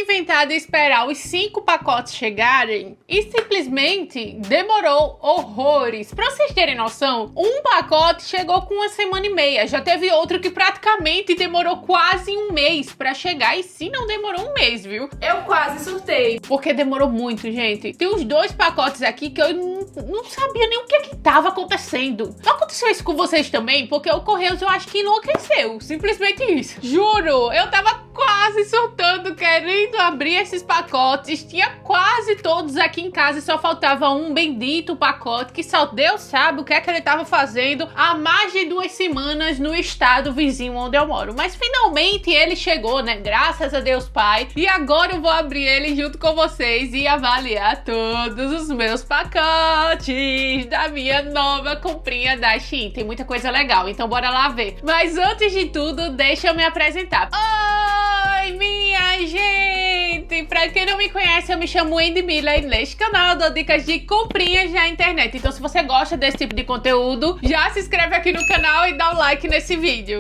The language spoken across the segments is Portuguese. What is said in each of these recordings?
inventado esperar os 5 pacotes chegarem e simplesmente demorou horrores. Pra vocês terem noção, um pacote chegou com 1 semana e meia. Já teve outro que praticamente demorou quase um mês pra chegar. E se não demorou um mês, viu? Eu quase surtei, porque demorou muito, gente. Tem uns 2 pacotes aqui que eu não sabia nem o que tava acontecendo. Não aconteceu isso com vocês também? Porque o Correios eu acho que enlouqueceu. Simplesmente isso. Juro, eu tava quase surtando, querendo abrir esses pacotes. Tinha quase todos aqui em casa e só faltava um bendito pacote que só Deus sabe o que é que ele tava fazendo há mais de 2 semanas no estado vizinho onde eu moro. Mas finalmente ele chegou, né? Graças a Deus Pai. E agora eu vou abrir ele junto com vocês e avaliar todos os meus pacotes da minha nova comprinha da Shein. Tem muita coisa legal, então bora lá ver. Mas antes de tudo, deixa eu me apresentar. Oi, minha gente! Pra quem não me conhece, eu me chamo Wendy Miller e neste canal eu dou dicas de comprinhas na internet. Então se você gosta desse tipo de conteúdo, já se inscreve aqui no canal e dá um like nesse vídeo.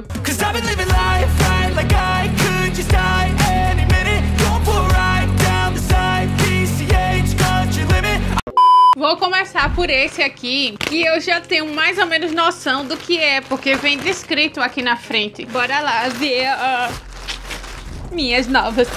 Vou começar por esse aqui, que eu já tenho mais ou menos noção do que é, porque vem descrito aqui na frente. Bora lá ver minhas novas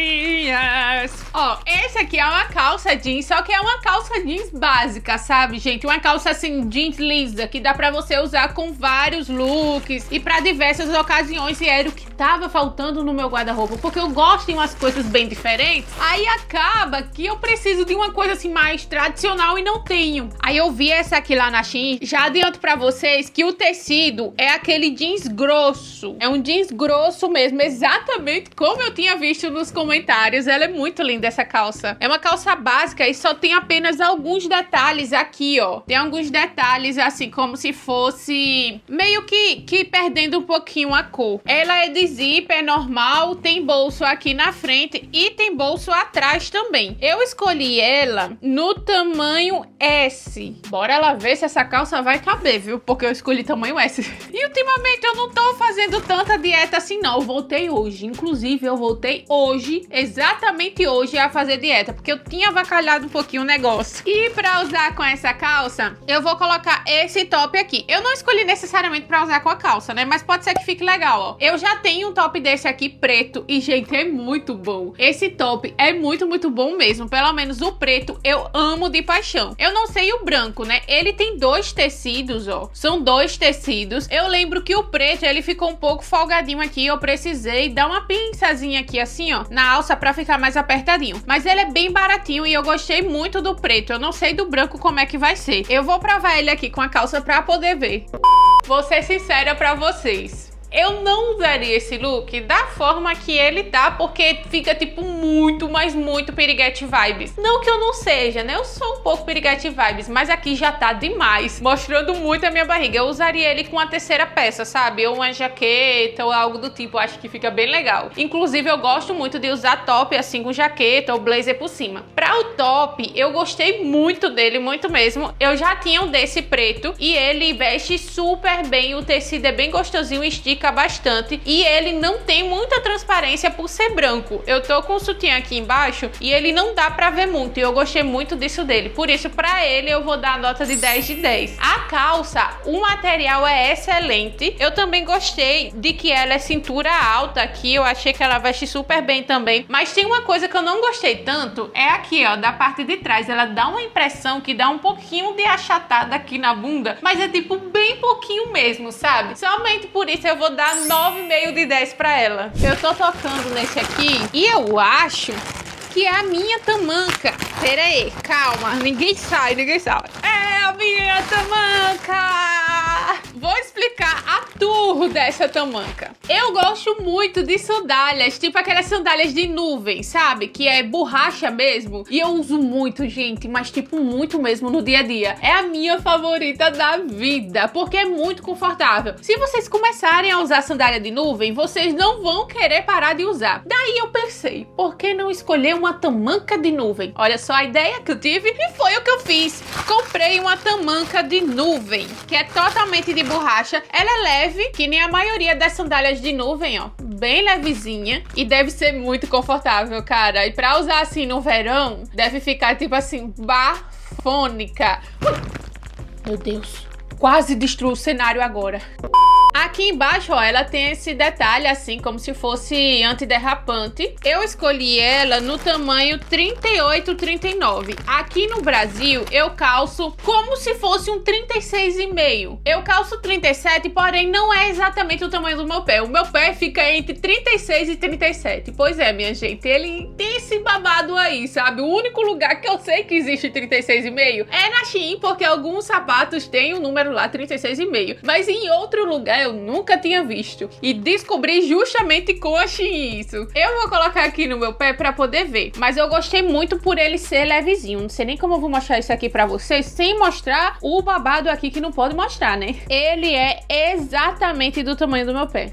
comprinhas. Ó, esse aqui é uma calça jeans, só que é uma calça jeans básica, sabe, gente? Uma calça assim, jeans lisa, que dá pra você usar com vários looks e pra diversas ocasiões. E era o que tava faltando no meu guarda-roupa, porque eu gosto de umas coisas bem diferentes. Aí acaba que eu preciso de uma coisa assim mais tradicional e não tenho. Aí eu vi essa aqui lá na Shein. Já adianto pra vocês que o tecido é aquele jeans grosso. É um jeans grosso mesmo, exatamente como eu tinha visto nos comentários. Ela é muito linda, essa calça. É uma calça básica e só tem apenas alguns detalhes aqui, ó. Tem alguns detalhes assim, como se fosse meio que perdendo um pouquinho a cor. Ela é de zíper normal, tem bolso aqui na frente e tem bolso atrás também. Eu escolhi ela no tamanho S. Bora lá ver se essa calça vai caber, viu? Porque eu escolhi tamanho S. E ultimamente eu não tô fazendo tanta dieta assim, não. Eu voltei hoje. Inclusive, eu voltei hoje, exatamente hoje, a fazer dieta, porque eu tinha avacalhado um pouquinho o negócio. E pra usar com essa calça, eu vou colocar esse top aqui. Eu não escolhi necessariamente pra usar com a calça, né? Mas pode ser que fique legal, ó. Eu já tenho um top desse aqui preto e, gente, é muito bom. Esse top é muito, muito bom mesmo. Pelo menos o preto eu amo de paixão. Eu não sei o branco, né? Ele tem 2 tecidos, ó. São 2 tecidos. Eu lembro que o preto, ele ficou um pouco folgadinho aqui. Eu precisei dar uma pinçazinha aqui assim, ó, na alça pra ficar mais apertadinho. Mas ele é bem baratinho e eu gostei muito do preto. Eu não sei do branco como é que vai ser. Eu vou provar ele aqui com a calça pra poder ver. Vou ser sincera pra vocês. Eu não usaria esse look da forma que ele tá, porque fica tipo muito, mas muito piriguete vibes. Não que eu não seja, né? Eu sou um pouco piriguete vibes, mas aqui já tá demais, mostrando muito a minha barriga. Eu usaria ele com a terceira peça, sabe? Ou uma jaqueta ou algo do tipo, acho que fica bem legal. Inclusive eu gosto muito de usar top assim com jaqueta ou blazer por cima. Pra o top, eu gostei muito dele, muito mesmo. Eu já tinha um desse preto e ele veste super bem, o tecido é bem gostosinho, estica bastante e ele não tem muita transparência por ser branco. Eu tô com o sutiã aqui embaixo e ele não dá pra ver muito e eu gostei muito disso dele. Por isso, pra ele, eu vou dar a nota de 10 de 10. A calça, o material é excelente. Eu também gostei de que ela é cintura alta aqui. Eu achei que ela veste super bem também. Mas tem uma coisa que eu não gostei tanto, é aqui, ó, da parte de trás. Ela dá uma impressão que dá um pouquinho de achatada aqui na bunda, mas é tipo bem pouquinho mesmo, sabe? Somente por isso eu vou dar 9,5 de 10 pra ela. Eu tô tocando nesse aqui e eu acho que é a minha tamanca. Pera aí, calma, ninguém sai, ninguém sai. É a minha tamanca! Vou explicar a tour dessa tamanca. Eu gosto muito de sandálias, tipo aquelas sandálias de nuvem, sabe? Que é borracha mesmo. E eu uso muito, gente, mas tipo muito mesmo no dia a dia. É a minha favorita da vida, porque é muito confortável. Se vocês começarem a usar sandália de nuvem, vocês não vão querer parar de usar. Daí eu pensei, por que não escolher uma tamanca de nuvem? Olha só a ideia que eu tive e foi o que eu fiz. Comprei uma tamanca de nuvem, que é totalmente de borracha. baixa. Ela é leve, que nem a maioria das sandálias de nuvem, ó. Bem levezinha. E deve ser muito confortável, cara. E pra usar assim no verão, deve ficar tipo assim, bafônica. Meu Deus. Quase destruiu o cenário agora. Aqui embaixo, ó, ela tem esse detalhe assim, como se fosse antiderrapante. Eu escolhi ela no tamanho 38, 39. Aqui no Brasil, eu calço como se fosse um 36,5. Eu calço 37, porém não é exatamente o tamanho do meu pé. O meu pé fica entre 36 e 37. Pois é, minha gente, ele tem esse babado aí, sabe? O único lugar que eu sei que existe 36,5 é na Shein, porque alguns sapatos têm o número lá 36,5. Mas em outro lugar eu nunca tinha visto e descobri justamente com a Shein isso. Eu vou colocar aqui no meu pé pra poder ver, mas eu gostei muito por ele ser levezinho. Não sei nem como eu vou mostrar isso aqui pra vocês sem mostrar o babado aqui que não pode mostrar, né? Ele é exatamente do tamanho do meu pé.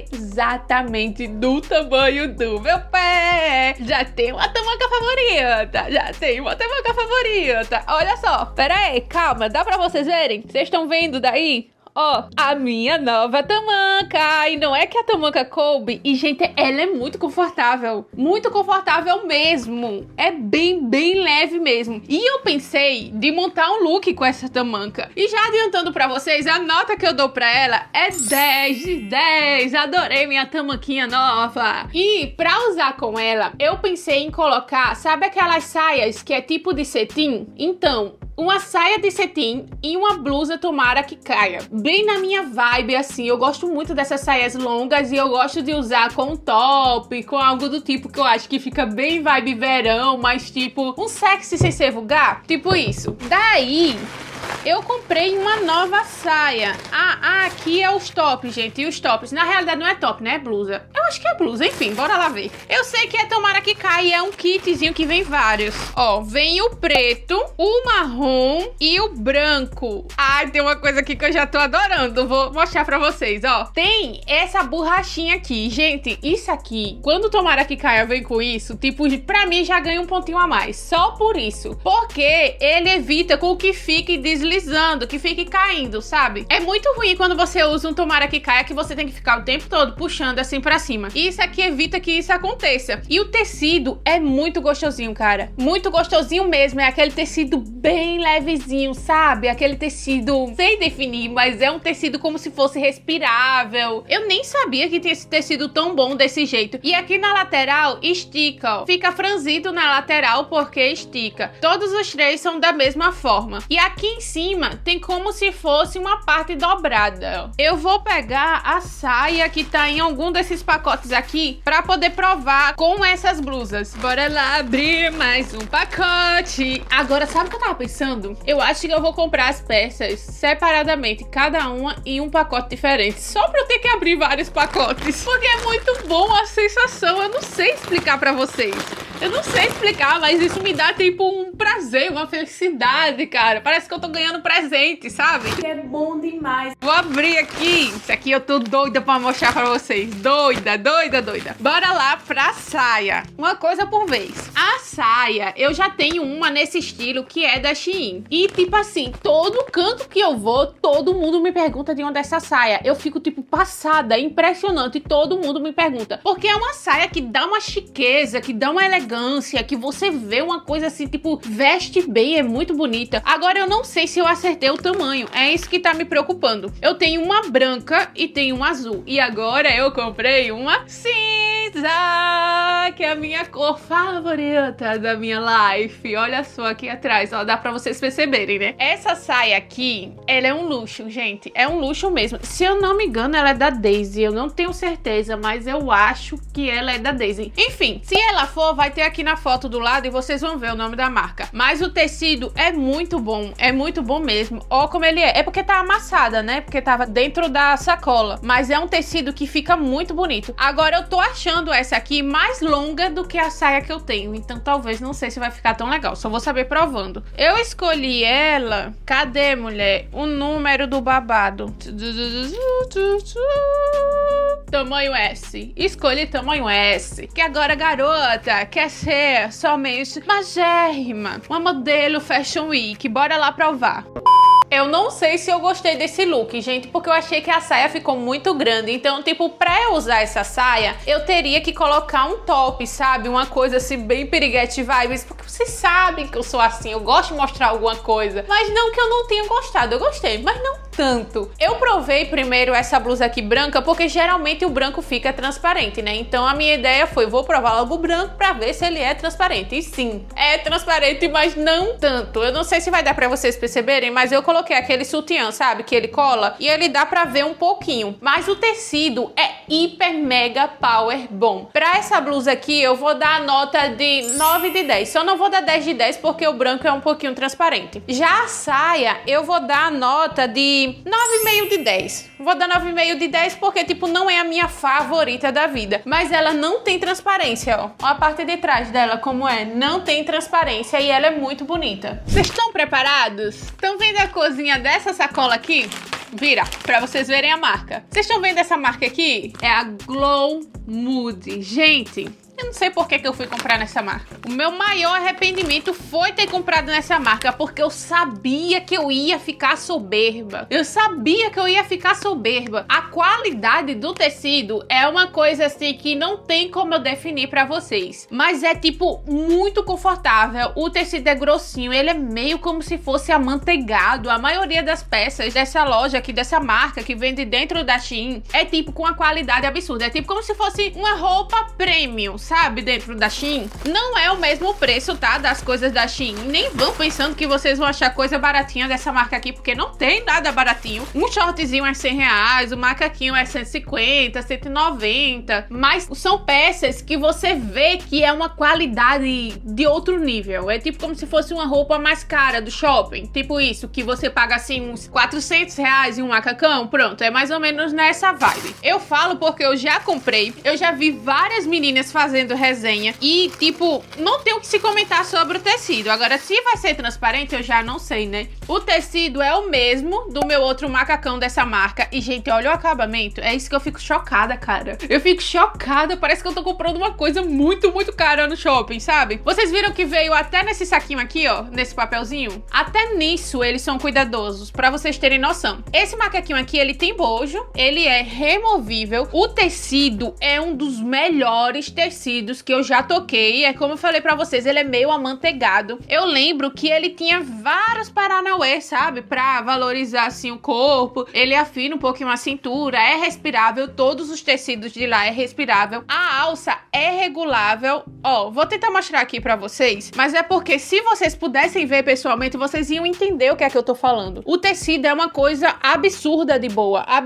Exatamente do tamanho do meu pé. Já tem uma tamanca favorita. Já tem uma tamanca favorita. Olha só. Pera aí, calma. Dá pra vocês verem? Vocês estão vendo daí? Ó, a minha nova tamanca. E não é que a tamanca coube. E, gente, ela é muito confortável. Muito confortável mesmo. É bem leve mesmo. E eu pensei de montar um look com essa tamanca. E já adiantando pra vocês, a nota que eu dou pra ela é 10 de 10. Adorei minha tamanquinha nova. E pra usar com ela, eu pensei em colocar, sabe aquelas saias que é tipo de cetim? Então, uma saia de cetim e uma blusa tomara que caia. Bem na minha vibe, assim. Eu gosto muito dessas saias longas e eu gosto de usar com top, com algo do tipo que eu acho que fica bem vibe verão, mas tipo um sexy sem ser vulgar. Tipo isso. Daí eu comprei uma nova saia. Aqui é os tops, gente. E os tops, na realidade não é top, né? É blusa. Eu acho que é blusa, enfim, bora lá ver. Eu sei que é tomara que caia, é um kitzinho que vem vários. Ó, vem o preto, o marrom e o branco. Ai, tem uma coisa aqui que eu já tô adorando. Vou mostrar pra vocês, ó. Tem essa borrachinha aqui. Gente, isso aqui, quando tomara que caia vem com isso, tipo, pra mim já ganha um pontinho a mais. Só por isso. Porque ele evita com que fique deslizando, que fique caindo, sabe? É muito ruim quando você usa um tomara que caia, que você tem que ficar o tempo todo puxando assim pra cima. E isso aqui evita que isso aconteça. E o tecido é muito gostosinho, cara. Muito gostosinho mesmo. É aquele tecido bem levezinho, sabe? Aquele tecido sem definir, mas é um tecido como se fosse respirável. Eu nem sabia que tinha esse tecido tão bom desse jeito. E aqui na lateral estica, ó. Fica franzido na lateral porque estica. Todos os três são da mesma forma. E aqui em cima tem como se fosse uma parte dobrada. Eu vou pegar a saia que tá em algum desses pacotes aqui pra poder provar com essas blusas. Bora lá abrir mais um pacote. Agora, sabe o que eu tava pensando? Eu acho que eu vou comprar as peças separadamente, cada uma em um pacote diferente, só pra eu ter que abrir vários pacotes. Porque é muito bom a sensação. Eu não sei explicar pra vocês. Eu não sei explicar, mas isso me dá tipo um prazer, uma felicidade, cara. Parece que eu tô ganhando presente, sabe? É bom demais. Vou abrir aqui. Isso aqui eu tô doida pra mostrar pra vocês. Doida. Bora lá pra saia. Uma coisa por vez. A saia, eu já tenho uma nesse estilo que é da Shein. E tipo assim, todo canto que eu vou, todo mundo me pergunta de onde é essa saia. Eu fico tipo passada, impressionante. Todo mundo me pergunta. Porque é uma saia que dá uma chiqueza, que dá uma elegância, que você vê uma coisa assim, tipo, veste bem, é muito bonita. Agora eu não sei se eu acertei o tamanho. É isso que tá me preocupando. Eu tenho uma branca e tenho uma azul. E agora eu comprei uma cinza, que é a minha cor favorita da minha life. Olha só aqui atrás, ó, dá pra vocês perceberem, né? Essa saia aqui, ela é um luxo, gente. É um luxo mesmo. Se eu não me engano, ela é da Daisy. Eu não tenho certeza, mas eu acho que ela é da Daisy. Enfim, se ela for, vai ter aqui na foto do lado e vocês vão ver o nome da marca. Mas o tecido é muito bom mesmo. Ó como ele é. É porque tá amassada, né? Porque tava dentro da sacola. Mas é um tecido que fica muito bonito. Agora eu tô achando essa aqui mais longa do que a saia que eu tenho. Então talvez, não sei se vai ficar tão legal. Só vou saber provando. Eu escolhi ela. Cadê, mulher? O número do babado. Tamanho S. Escolhi tamanho S. Que agora, garota, quer ser somente magérrima. Uma modelo Fashion Week. Bora lá provar. Eu não sei se eu gostei desse look, gente, porque eu achei que a saia ficou muito grande. Então, tipo, pra eu usar essa saia, eu teria que colocar um top, sabe? Uma coisa assim, bem piriguete vibes, porque vocês sabem que eu sou assim, eu gosto de mostrar alguma coisa. Mas não que eu não tenha gostado, eu gostei, mas não tanto. Eu provei primeiro essa blusa aqui branca, porque geralmente o branco fica transparente, né? Então a minha ideia foi, vou provar logo o branco pra ver se ele é transparente. E sim, é transparente, mas não tanto. Eu não sei se vai dar pra vocês perceberem, mas eu coloquei aquele sutiã, sabe? Que ele cola e ele dá pra ver um pouquinho. Mas o tecido é hiper mega power bom. Pra essa blusa aqui, eu vou dar a nota de 9 de 10. Só não vou dar 10 de 10 porque o branco é um pouquinho transparente. Já a saia, eu vou dar a nota de 9,5 de 10. Vou dar 9,5 de 10 porque, tipo, não é a minha favorita da vida. Mas ela não tem transparência, ó. Ó a parte de trás dela como é. Não tem transparência e ela é muito bonita. Vocês estão preparados? Estão vendo a corzinha dessa sacola aqui? Vira, pra vocês verem a marca. Vocês estão vendo essa marca aqui? É a Glow Mood. Gente, eu não sei por que eu fui comprar nessa marca. O meu maior arrependimento foi ter comprado nessa marca, porque eu sabia que eu ia ficar soberba. Eu sabia que eu ia ficar soberba. A qualidade do tecido é uma coisa assim que não tem como eu definir pra vocês. Mas é tipo muito confortável. O tecido é grossinho, ele é meio como se fosse amanteigado. A maioria das peças dessa loja aqui, dessa marca que vende dentro da Shein, é tipo com a qualidade absurda. É tipo como se fosse uma roupa premium, sabe, dentro da Shein. Não é o mesmo preço, tá, das coisas da Shein. Nem vão pensando que vocês vão achar coisa baratinha dessa marca aqui, porque não tem nada baratinho. Um shortzinho é R$100, o macaquinho é 150, 190, mas são peças que você vê que é uma qualidade de outro nível. É tipo como se fosse uma roupa mais cara do shopping, tipo isso, que você paga assim uns R$400 em um macacão. Pronto, é mais ou menos nessa vibe. Eu falo porque eu já comprei, eu já vi várias meninas fazendo resenha e, tipo, não tem o que se comentar sobre o tecido. Agora, se vai ser transparente, eu já não sei, né? O tecido é o mesmo do meu outro macacão dessa marca. E, gente, olha o acabamento. É isso que eu fico chocada, cara. Eu fico chocada. Parece que eu tô comprando uma coisa muito, muito cara no shopping, sabe? Vocês viram que veio até nesse saquinho aqui, ó, nesse papelzinho? Até nisso eles são cuidadosos, pra vocês terem noção. Esse macaquinho aqui, ele tem bojo, ele é removível. O tecido é um dos melhores tecidos que eu já toquei. É como eu falei pra vocês, ele é meio amanteigado. Eu lembro que ele tinha vários paranauê, sabe? Pra valorizar assim o corpo. Ele afina um pouquinho a cintura, é respirável. Todos os tecidos de lá é respirável. A alça é regulável. Ó, vou tentar mostrar aqui pra vocês, mas é porque se vocês pudessem ver pessoalmente, vocês iam entender o que é que eu tô falando. O tecido é uma coisa absurda de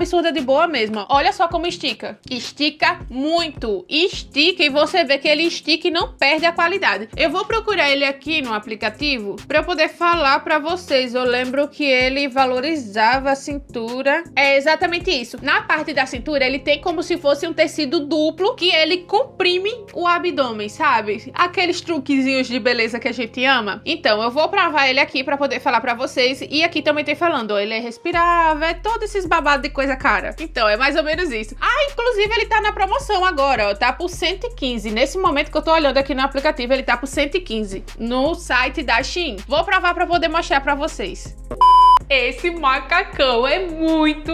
boa mesmo. Olha só como estica. Estica muito. Estica e você vê que ele estica e não perde a qualidade. Eu vou procurar ele aqui no aplicativo pra eu poder falar pra vocês. Eu lembro que ele valorizava a cintura. É exatamente isso. Na parte da cintura, ele tem como se fosse um tecido duplo que ele comprime o abdômen, sabe? Aqueles truquezinhos de beleza que a gente ama. Então, eu vou provar ele aqui pra poder falar pra vocês. E aqui também tem falando, ó, ele é respirável, é todos esses babados de coisa cara. Então, é mais ou menos isso. Ah, inclusive ele tá na promoção agora, ó, tá por 115. Nesse momento que eu tô olhando aqui no aplicativo, ele tá por 115 no site da Shein. Vou provar pra poder mostrar pra vocês. Esse macacão é muito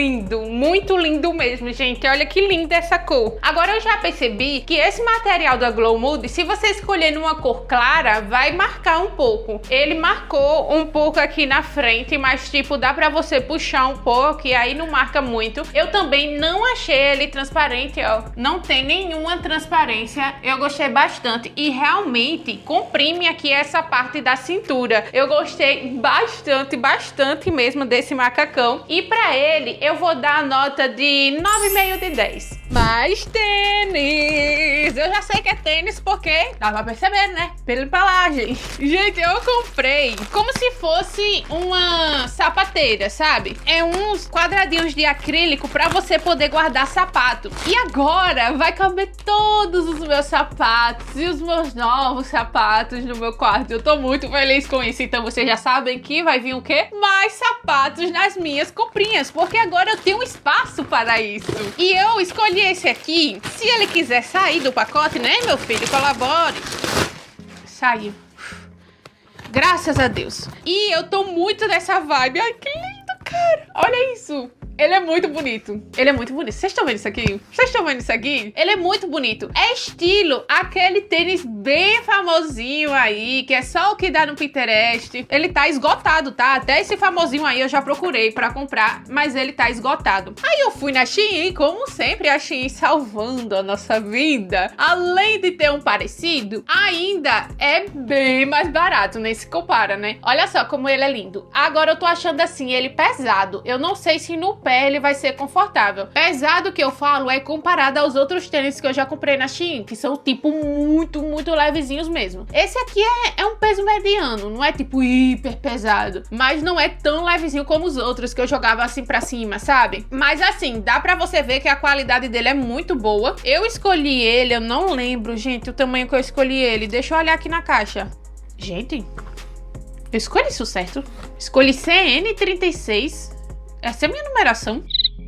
lindo mesmo, gente. Olha que linda essa cor. Agora eu já percebi que esse material da Glow Mood, se você escolher numa cor clara, vai marcar um pouco. Ele marcou um pouco aqui na frente, mas tipo, dá pra você puxar um pouco e aí não marca muito. Eu também não achei ele transparente, ó. Não tem nenhuma transparência. Eu gostei bastante e realmente comprime aqui essa parte da cintura. Eu gostei bastante mesmo desse macacão. E pra ele, eu vou dar a nota de 9,5 de 10. Mais tênis! Eu já sei que é tênis porque dá pra perceber, né? Pela embalagem. Gente, eu comprei como se fosse uma sapateira, sabe? É uns quadradinhos de acrílico pra você poder guardar sapato. E agora vai caber todos os meus sapatos e os meus novos sapatos no meu quarto. Eu tô muito feliz com isso. Então vocês já sabem que vai vir o quê? Mais sapatos nas minhas comprinhas, porque agora eu tenho um espaço para isso. E eu escolhi esse aqui. Se ele quiser sair do pacote, né, meu filho? Colabore. Saiu. Graças a Deus. E eu tô muito nessa vibe. Ai, que lindo, cara. Olha isso. Ele é muito bonito. Ele é muito bonito. Vocês estão vendo isso aqui? Vocês estão vendo isso aqui? Ele é muito bonito. É estilo aquele tênis bem famosinho aí, que é só o que dá no Pinterest. Ele tá esgotado, tá? Até esse famosinho aí eu já procurei pra comprar, mas ele tá esgotado. Aí eu fui na Shein, como sempre, a Shein salvando a nossa vida. Além de ter um parecido, ainda é bem mais barato, nem se compara, né? Olha só como ele é lindo. Agora eu tô achando assim, ele pesado. Eu não sei se no pé ele vai ser confortável. Pesado que eu falo é comparado aos outros tênis que eu já comprei na Shein, que são tipo muito levezinhos mesmo. Esse aqui é um peso mediano, não é tipo hiper pesado, mas não é tão levezinho como os outros que eu jogava assim pra cima, sabe? Mas assim, dá pra você ver que a qualidade dele é muito boa. Eu escolhi ele, eu não lembro, gente, o tamanho que eu escolhi ele. Deixa eu olhar aqui na caixa. Gente, eu escolhi isso certo? Escolhi CN36. Essa é a minha numeração.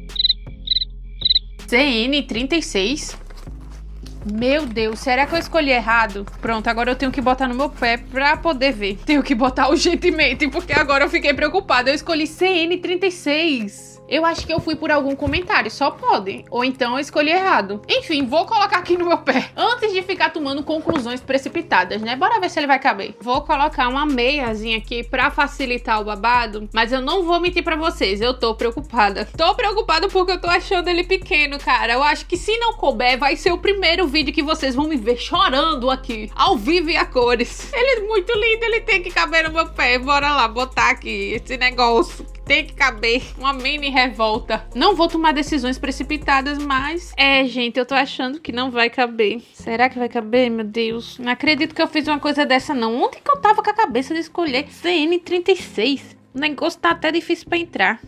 CN36. Meu Deus, será que eu escolhi errado? Pronto, agora eu tenho que botar no meu pé pra poder ver. Tenho que botar urgentemente, porque agora eu fiquei preocupada. Eu escolhi CN36. Eu acho que eu fui por algum comentário, só pode. Ou então eu escolhi errado. Enfim, vou colocar aqui no meu pé. Antes de ficar tomando conclusões precipitadas, né? Bora ver se ele vai caber. Vou colocar uma meiazinha aqui pra facilitar o babado. Mas eu não vou mentir pra vocês, eu tô preocupada. Tô preocupada porque eu tô achando ele pequeno, cara. Eu acho que se não couber, vai ser o primeiro vídeo que vocês vão me ver chorando aqui, ao vivo e a cores. Ele é muito lindo, ele tem que caber no meu pé. Bora lá, botar aqui esse negócio. Tem que caber, uma mini revolta. Não vou tomar decisões precipitadas, mas... gente, eu tô achando que não vai caber. Será que vai caber, meu Deus? Não acredito que eu fiz uma coisa dessa, não. Ontem que eu tava com a cabeça de escolher CN36. O negócio tá até difícil pra entrar.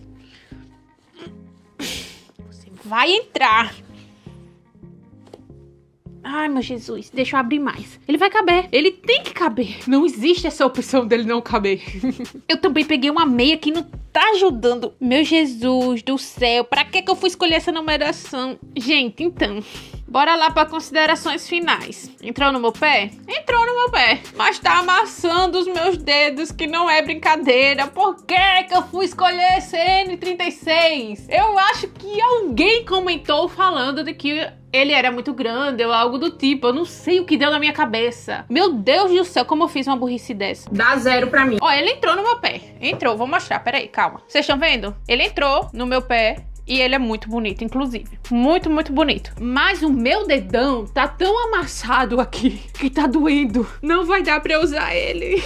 Você vai entrar. Ai, meu Jesus, deixa eu abrir mais. Ele vai caber, ele tem que caber. Não existe essa opção dele não caber. Eu também peguei uma meia que não tá ajudando. Meu Jesus do céu, pra que eu fui escolher essa numeração? Gente, então, bora lá para considerações finais. Entrou no meu pé? Entrou no meu pé. Mas tá amassando os meus dedos, que não é brincadeira. Por que eu fui escolher CN36? Eu acho que alguém comentou falando de que ele era muito grande ou algo do tipo. Eu não sei o que deu na minha cabeça. Meu Deus do céu, como eu fiz uma burrice dessa. Dá 0 pra mim. Ó, ele entrou no meu pé. Entrou, vou mostrar. Peraí, calma. Vocês estão vendo? Ele entrou no meu pé. E ele é muito bonito, inclusive. Muito bonito. Mas o meu dedão tá tão amassado aqui que tá doendo. Não vai dar pra eu usar ele.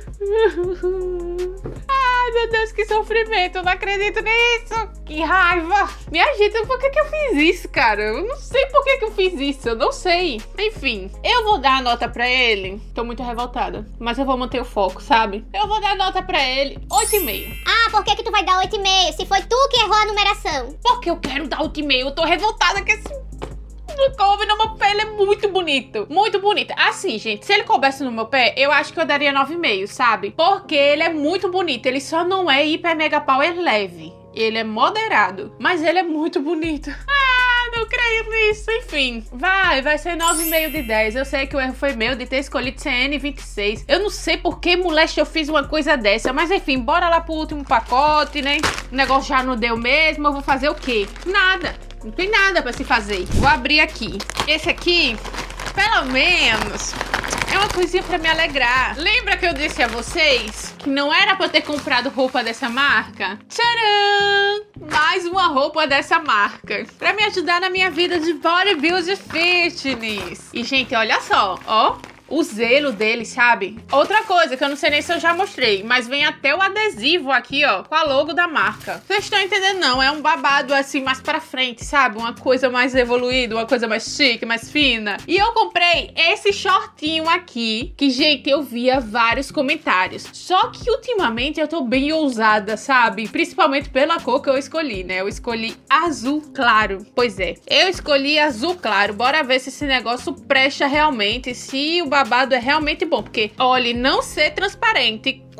Ai, meu Deus, que sofrimento. Eu não acredito nisso. Que raiva. Minha gente, por que eu fiz isso, cara? Eu não sei por que eu fiz isso. Eu não sei. Enfim, eu vou dar a nota pra ele. Tô muito revoltada. Mas eu vou manter o foco, sabe? Eu vou dar a nota pra ele 8,5. Ah, por que tu vai dar 8,5? Se foi tu que errou a numeração. Porque eu quero dar 8,5. Eu tô revoltada que esse couve no meu pé, ele é muito bonito. Muito bonito. Assim, gente, se ele coubesse no meu pé, eu acho que eu daria 9,5, sabe? Porque ele é muito bonito. Ele só não é hiper mega power leve. Ele é moderado. Mas ele é muito bonito. Não creio nisso. Enfim, vai ser 9,5 de 10. Eu sei que o erro foi meu de ter escolhido CN26. Eu não sei por que, moleste, eu fiz uma coisa dessa. Mas enfim, bora lá pro último pacote, né? O negócio já não deu mesmo. Eu vou fazer o quê? Nada. Não tem nada pra se fazer. Vou abrir aqui. Esse aqui, pelo menos, é uma coisinha pra me alegrar. Lembra que eu disse a vocês que não era pra eu ter comprado roupa dessa marca? Tcharam! Mais uma roupa dessa marca. Pra me ajudar na minha vida de bodybuilding fitness. E, gente, olha só, ó. O zelo dele, sabe? Outra coisa que eu não sei nem se eu já mostrei, mas vem até o adesivo aqui, ó, com a logo da marca. Vocês estão entendendo, não? É um babado assim mais pra frente, sabe? Uma coisa mais evoluída, uma coisa mais chique, mais fina. E eu comprei esse shortinho aqui, que, gente, eu via vários comentários. Só que ultimamente eu tô bem ousada, sabe? Principalmente pela cor que eu escolhi, né? Eu escolhi azul claro. Pois é, eu escolhi azul claro. Bora ver se esse negócio presta realmente, se o babado é realmente bom, porque, olha, não ser transparente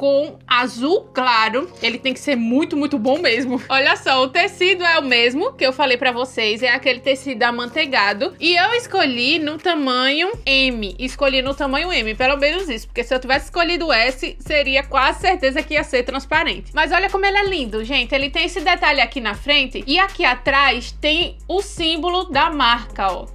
com azul claro. Ele tem que ser muito, muito bom mesmo. Olha só, o tecido é o mesmo que eu falei pra vocês. É aquele tecido amanteigado. E eu escolhi no tamanho M. Escolhi no tamanho M, pelo menos isso. Porque se eu tivesse escolhido S, seria quase certeza que ia ser transparente. Mas olha como ele é lindo, gente. Ele tem esse detalhe aqui na frente. E aqui atrás tem o símbolo da marca, ó.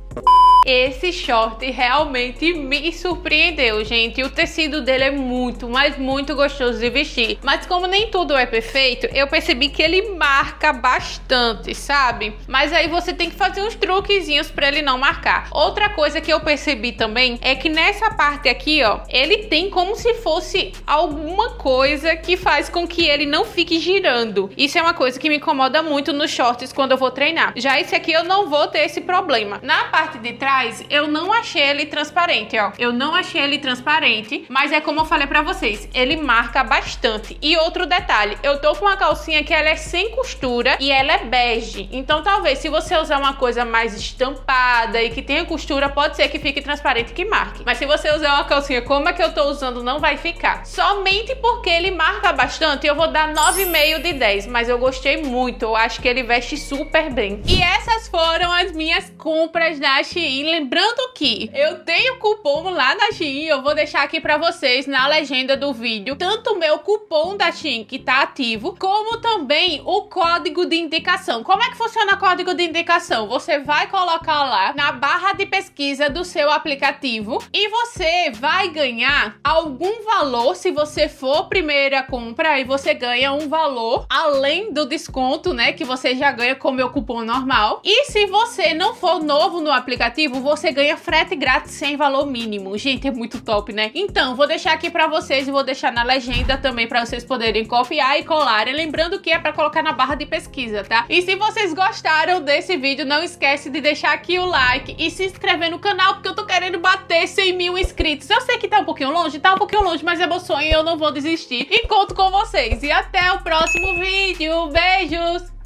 Esse short realmente me surpreendeu, gente. O tecido dele é muito, mas muito gostoso de vestir. Mas como nem tudo é perfeito, eu percebi que ele marca bastante, sabe? Mas aí você tem que fazer uns truquezinhos pra ele não marcar. Outra coisa que eu percebi também é que nessa parte aqui, ó, ele tem como se fosse alguma coisa que faz com que ele não fique girando. Isso é uma coisa que me incomoda muito nos shorts quando eu vou treinar. Já esse aqui eu não vou ter esse problema. Na parte de trás, eu não achei ele transparente, ó. Eu não achei ele transparente, mas é como eu falei pra vocês, ele marca bastante. E outro detalhe, eu tô com uma calcinha que ela é sem costura e ela é bege. Então talvez se você usar uma coisa mais estampada e que tenha costura, pode ser que fique transparente, que marque. Mas se você usar uma calcinha como a que eu tô usando, não vai ficar. Somente porque ele marca bastante, eu vou dar 9,5 de 10. Mas eu gostei muito, eu acho que ele veste super bem. E essas foram as minhas compras da Shein. Lembrando que eu tenho cupom lá na Shein, eu vou deixar aqui pra vocês na legenda do vídeo, tanto o meu cupom da Shein que tá ativo, como também o código de indicação. Como é que funciona o código de indicação? Você vai colocar lá na barra de pesquisa do seu aplicativo e você vai ganhar algum valor. Se você for primeira compra, aí você ganha um valor além do desconto, né, que você já ganha com o meu cupom normal. E se você não for novo no aplicativo, você ganha frete grátis sem valor mínimo. Gente, é muito top, né? Então, vou deixar aqui pra vocês e vou deixar na legenda também pra vocês poderem copiar e colarem. Lembrando que é pra colocar na barra de pesquisa, tá? E se vocês gostaram desse vídeo, não esquece de deixar aqui o like e se inscrever no canal, porque eu tô querendo bater 100 mil inscritos. Eu sei que tá um pouquinho longe, mas é meu sonho e eu não vou desistir. E conto com vocês. E até o próximo vídeo. Beijos!